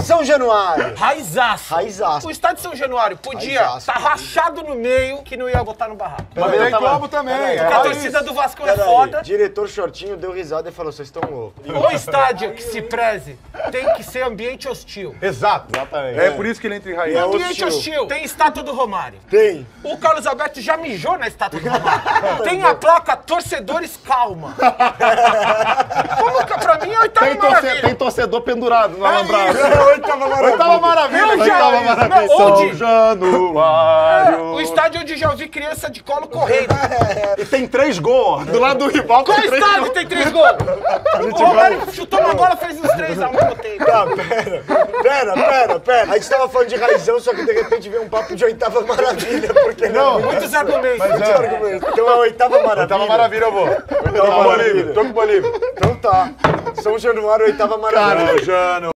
São Januário. Raizaço. Raizaço. O estádio de São Januário podia Raizaço. estar rachado no meio que não ia botar no barraco. Mas tem como também. Porque a torcida do Vasco é foda. Diretor Shortinho deu risada e falou, vocês estão loucos. O estádio que se preze tem que ser ambiente hostil. Exato. Exatamente. É por isso que ele entra em raiz. Ambiente hostil. Tem estátua do Romário. Tem. O Carlos Alberto já mijou na estátua do Romário. Tem a placa Torcedores Calma. Como que pra mim é oitava maravilha. Tem torcedor pendurado no alambrado. Oitava maravilha. Oitava maravilha. Eu já- Oitava maravilha. Não, São onde? Januário. O estádio onde já ouvi criança de colo correndo. E tem 3 gols. Do lado do rival Qual tem 3 estádio gols. tem 3 gols? O Romário chutou uma bola, fez uns 3 ao mesmo tempo. Tá, pera. A gente tava falando de raizão, só que de repente veio um papo de oitava maravilha, porque não? Muitos argumentos. Muitos argumentos. Então é a oitava maravilha. Oitava maravilha eu vou. Oitava maravilha. Tô com o Bolívia. Então tá. São Januário, oitava maravilha. São Januário.